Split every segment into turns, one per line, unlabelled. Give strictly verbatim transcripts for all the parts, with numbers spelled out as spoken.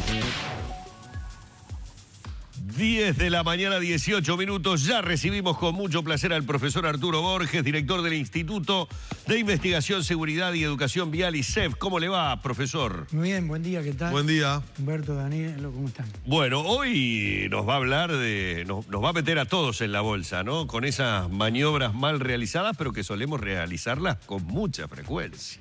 diez de la mañana, dieciocho minutos. Ya recibimos con mucho placer al profesor Arturo Borges, director del Instituto de Investigación, Seguridad y Educación Vial, I S E V. ¿Cómo le va, profesor?
Muy bien, buen día, ¿qué tal?
Buen día.
Humberto, Daniel, ¿cómo están?
Bueno, hoy nos va a hablar de... Nos, nos va a meter a todos en la bolsa, ¿no? Con esas maniobras mal realizadas, pero que solemos realizarlas con mucha frecuencia.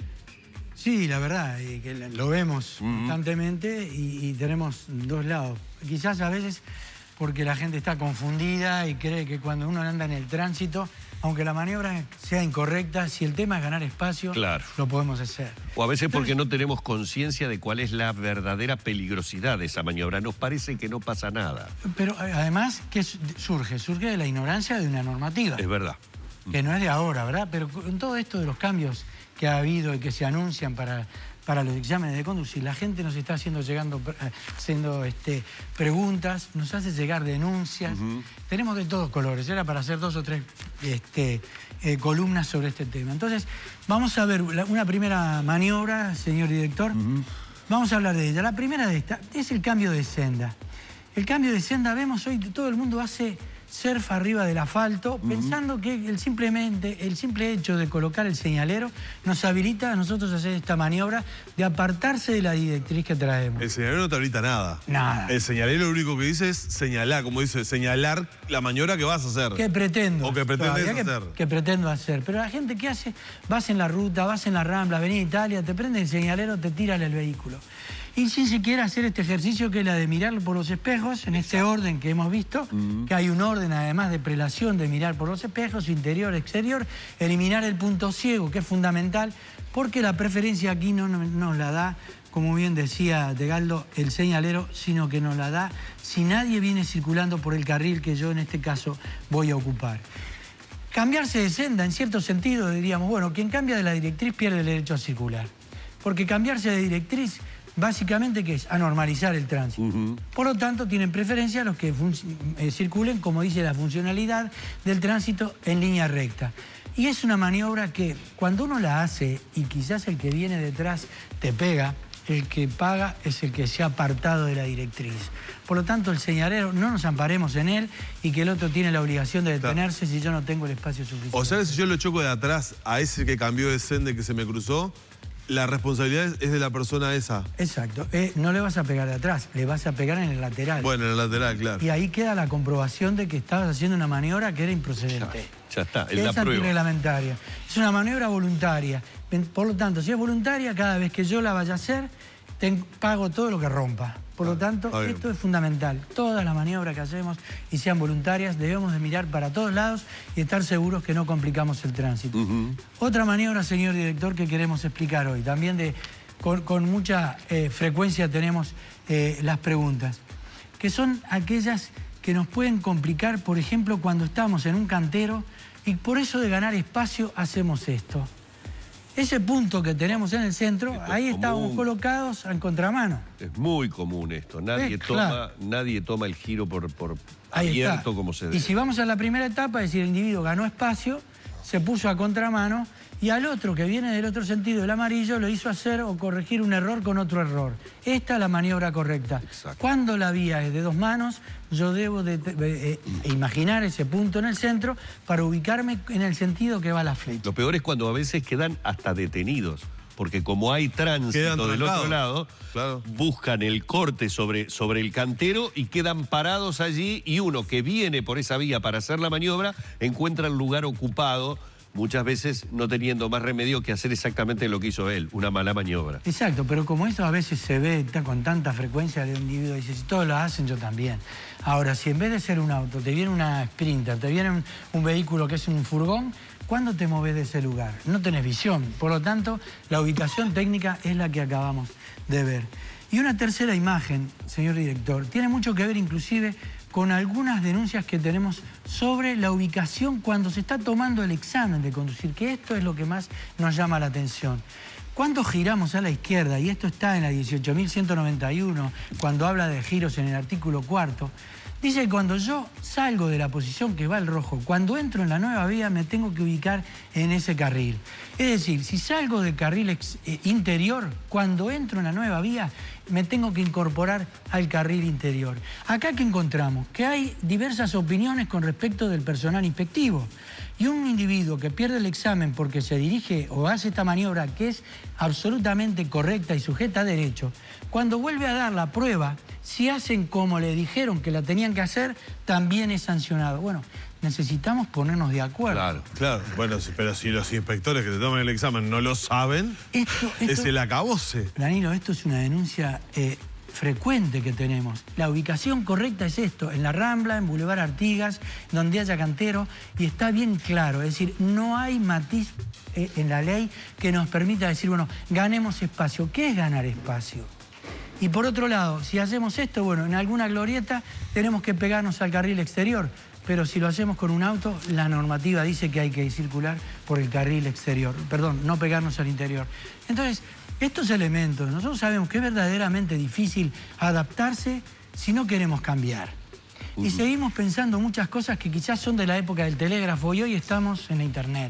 Sí, la verdad, y que lo vemos uh-huh. constantemente y, y tenemos dos lados. Quizás a veces porque la gente está confundida y cree que cuando uno anda en el tránsito, aunque la maniobra sea incorrecta, si el tema es ganar espacio,
claro,
lo podemos hacer.
O a veces
Entonces,
porque no tenemos conciencia de cuál es la verdadera peligrosidad de esa maniobra. Nos parece que no pasa nada.
Pero además, ¿qué surge? Surge de la ignorancia de una normativa.
Es verdad.
Que no es de ahora, ¿verdad? Pero en todo esto de los cambios que ha habido y que se anuncian para, para los exámenes de conducir, la gente nos está haciendo llegando haciendo este, preguntas, nos hace llegar denuncias. Uh-huh. Tenemos de todos colores, era para hacer dos o tres este, eh, columnas sobre este tema. Entonces, vamos a ver la, una primera maniobra, señor director. Uh-huh. Vamos a hablar de ella. La primera de esta es el cambio de senda. El cambio de senda, vemos hoy, todo el mundo hace surf arriba del asfalto, uh-huh. pensando que el, simplemente, el simple hecho de colocar el señalero nos habilita a nosotros a hacer esta maniobra de apartarse de la directriz que traemos.
El señalero no te habilita nada.
Nada.
El señalero lo único que dice es señalar, como dice, señalar la maniobra que vas a hacer.
Que pretendo.
O que pretendes
que,
hacer.
Que pretendo hacer. Pero la gente, ¿qué hace? Vas en la ruta, vas en la Rambla, Avenida Italia, te prende el señalero, te tiran el vehículo. Y sin siquiera hacer este ejercicio que es la de mirar por los espejos, en este orden que hemos visto, uh-huh. que hay un orden además de prelación de mirar por los espejos, interior, exterior, eliminar el punto ciego, que es fundamental, porque la preferencia aquí no nos la da, como bien decía Tegaldo, el señalero, sino que nos la da si nadie viene circulando por el carril que yo en este caso voy a ocupar. Cambiarse de senda, en cierto sentido, diríamos, bueno, quien cambia de la directriz pierde el derecho a circular, porque cambiarse de directriz básicamente, ¿qué es? Anormalizar el tránsito. Uh-huh. Por lo tanto, tienen preferencia los que eh, circulen, como dice la funcionalidad del tránsito, en línea recta. Y es una maniobra que, cuando uno la hace, y quizás el que viene detrás te pega, el que paga es el que se ha apartado de la directriz. Por lo tanto, el señalero, no nos amparemos en él y que el otro tiene la obligación de detenerse si yo no tengo el espacio suficiente.
O sea, si yo lo choco de atrás a ese que cambió de senda y que se me cruzó, la responsabilidad es de la persona esa.
Exacto. Eh, no le vas a pegar de atrás, le vas a pegar en el lateral.
Bueno, en el lateral, claro.
Y ahí queda la comprobación de que estabas haciendo una maniobra que era improcedente.
Ya, ya está, es
la
la prueba. Es
antirreglamentaria. Es una maniobra voluntaria. Por lo tanto, si es voluntaria, cada vez que yo la vaya a hacer, te pago todo lo que rompa. Por lo tanto, ah, esto es fundamental. Todas las maniobras que hacemos y sean voluntarias, debemos de mirar para todos lados y estar seguros que no complicamos el tránsito. Uh-huh. Otra maniobra, señor director, que queremos explicar hoy. También de, con, con mucha eh, frecuencia tenemos eh, las preguntas, que son aquellas que nos pueden complicar, por ejemplo, cuando estamos en un cantero y por eso de ganar espacio hacemos esto. Ese punto que tenemos en el centro, esto ahí estamos colocados en contramano.
Es muy común esto. Nadie,
eh,
toma,
claro.
nadie toma el giro por, por
ahí
abierto
está.
Como se debe.
Y si vamos a la primera etapa, es decir, el individuo ganó espacio, se puso a contramano y al otro que viene del otro sentido, el amarillo, lo hizo hacer o corregir un error con otro error. Esta es la maniobra correcta.
Exacto.
Cuando la vía es de dos manos, yo debo de, de, de, de imaginar ese punto en el centro para ubicarme en el sentido que va la flecha.
Lo peor es cuando a veces quedan hasta detenidos, porque como hay tránsito del otro lado, claro, buscan el corte sobre, sobre el cantero y quedan parados allí, y uno que viene por esa vía para hacer la maniobra encuentra el lugar ocupado, muchas veces no teniendo más remedio que hacer exactamente lo que hizo él, una mala maniobra.
Exacto, pero como esto a veces se ve con tanta frecuencia de un individuo, dice, si todos lo hacen, yo también. Ahora, si en vez de ser un auto, te viene una Sprinter, te viene un, un vehículo que es un furgón, ¿cuándo te moves de ese lugar? No tenés visión, por lo tanto, la ubicación técnica es la que acabamos de ver. Y una tercera imagen, señor director, tiene mucho que ver inclusive con algunas denuncias que tenemos sobre la ubicación cuando se está tomando el examen de conducir, que esto es lo que más nos llama la atención. Cuando giramos a la izquierda, y esto está en la dieciocho mil ciento noventa y uno, cuando habla de giros en el artículo cuarto, dice que cuando yo salgo de la posición que va el rojo, cuando entro en la nueva vía me tengo que ubicar en ese carril. Es decir, si salgo del carril ex, eh, interior, cuando entro en la nueva vía, me tengo que incorporar al carril interior. Acá, ¿qué encontramos? Que hay diversas opiniones con respecto del personal inspectivo. Y un individuo que pierde el examen porque se dirige o hace esta maniobra que es absolutamente correcta y sujeta a derecho, cuando vuelve a dar la prueba, si hacen como le dijeron que la tenían que hacer, también es sancionado. Bueno, necesitamos ponernos de acuerdo.
Claro, claro. Bueno, pero si los inspectores que te toman el examen no lo saben, esto, esto, es el acabose.
Danilo, esto es una denuncia eh, frecuente que tenemos. La ubicación correcta es esto, en la Rambla, en Boulevard Artigas, donde haya cantero, y está bien claro, es decir, no hay matiz eh, en la ley que nos permita decir, bueno, ganemos espacio. ¿Qué es ganar espacio? Y por otro lado, si hacemos esto, bueno, en alguna glorieta tenemos que pegarnos al carril exterior, pero si lo hacemos con un auto, la normativa dice que hay que circular por el carril exterior, perdón, no pegarnos al interior. Entonces, estos elementos, nosotros sabemos que es verdaderamente difícil adaptarse si no queremos cambiar. Uh-huh. Y seguimos pensando muchas cosas que quizás son de la época del telégrafo y hoy estamos en la internet.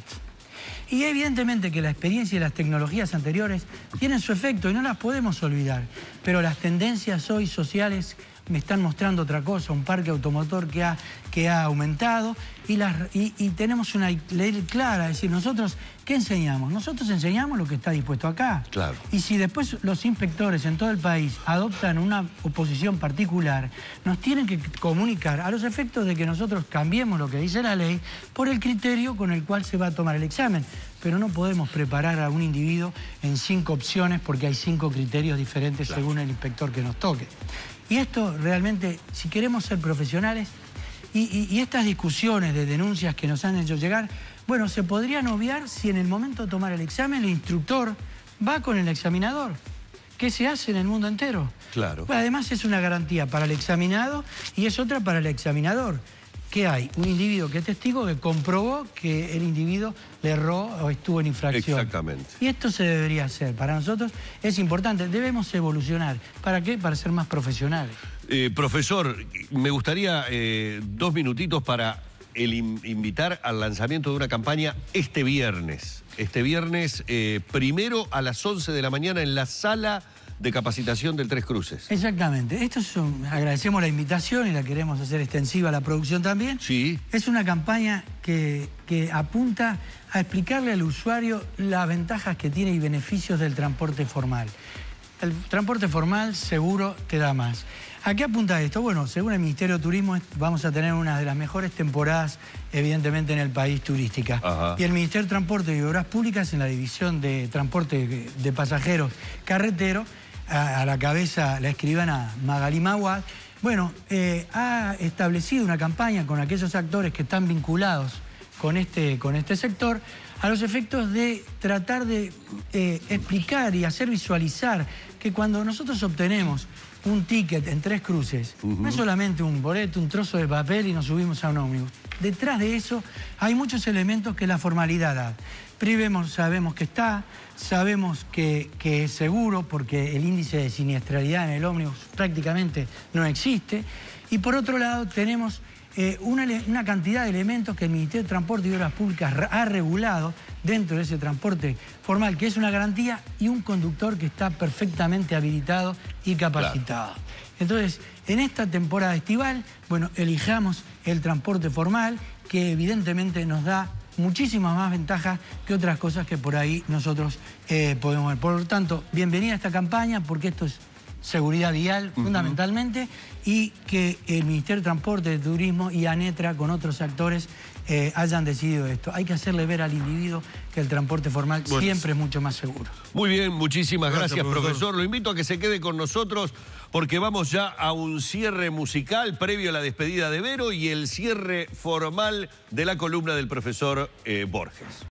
Y evidentemente que la experiencia y las tecnologías anteriores tienen su efecto y no las podemos olvidar. Pero las tendencias hoy sociales me están mostrando otra cosa, un parque automotor que ha, que ha aumentado y, las, y, y tenemos una ley clara, es decir, nosotros, ¿qué enseñamos? Nosotros enseñamos lo que está dispuesto acá.
Claro.
Y si después los inspectores en todo el país adoptan una oposición particular, nos tienen que comunicar a los efectos de que nosotros cambiemos lo que dice la ley por el criterio con el cual se va a tomar el examen. Pero no podemos preparar a un individuo en cinco opciones porque hay cinco criterios diferentes claro. según el inspector que nos toque. Y esto realmente, si queremos ser profesionales, y, y, y estas discusiones de denuncias que nos han hecho llegar, bueno, se podrían obviar si en el momento de tomar el examen el instructor va con el examinador. ¿Qué se hace en el mundo entero?
Claro.
Bueno, además es una garantía para el examinado y es otra para el examinador. ¿Qué hay? Un individuo que es testigo que comprobó que el individuo le erró o estuvo en infracción.
Exactamente.
Y esto se debería hacer. Para nosotros es importante. Debemos evolucionar. ¿Para qué? Para ser más profesionales.
Eh, profesor, me gustaría eh, dos minutitos para el in invitar al lanzamiento de una campaña este viernes. Este viernes, eh, primero a las once de la mañana en la sala de capacitación del Tres Cruces.
Exactamente. Esto es un, agradecemos la invitación y la queremos hacer extensiva a la producción también.
Sí.
Es una campaña que, que apunta a explicarle al usuario las ventajas que tiene y beneficios del transporte formal. El transporte formal seguro te da más. ¿A qué apunta esto? Bueno, según el Ministerio de Turismo vamos a tener una de las mejores temporadas, evidentemente, en el país turística.
Ajá.
Y el Ministerio de Transporte y Obras Públicas, en la división de transporte de pasajeros carretero, a, a la cabeza la escribana Magalí Maguad, bueno, eh, ha establecido una campaña con aquellos actores que están vinculados con este, con este sector, a los efectos de tratar de eh, explicar y hacer visualizar que cuando nosotros obtenemos un ticket en Tres Cruces, uh-huh. no es solamente un boleto, un trozo de papel y nos subimos a un ómnibus. Detrás de eso hay muchos elementos que la formalidad da. Primero, sabemos que está, sabemos que, que es seguro porque el índice de siniestralidad en el ómnibus prácticamente no existe. Y por otro lado tenemos eh, una, una cantidad de elementos que el Ministerio de Transporte y Obras Públicas ha regulado dentro de ese transporte formal, que es una garantía, y un conductor que está perfectamente habilitado y capacitado. Claro. Entonces, en esta temporada estival, bueno, elijamos el transporte formal, que evidentemente nos da muchísimas más ventajas que otras cosas que por ahí nosotros eh, podemos ver. Por lo tanto, bienvenida a esta campaña, porque esto es seguridad vial, uh-huh. fundamentalmente, y que el Ministerio de Transporte, de Turismo y ANETRA, con otros actores, eh, hayan decidido esto. Hay que hacerle ver al individuo que el transporte formal bueno. siempre es mucho más seguro.
Muy bien, muchísimas gracias, gracias profesor.
profesor.
Lo invito a que se quede con nosotros porque vamos ya a un cierre musical previo a la despedida de Vero y el cierre formal de la columna del profesor eh, Borges.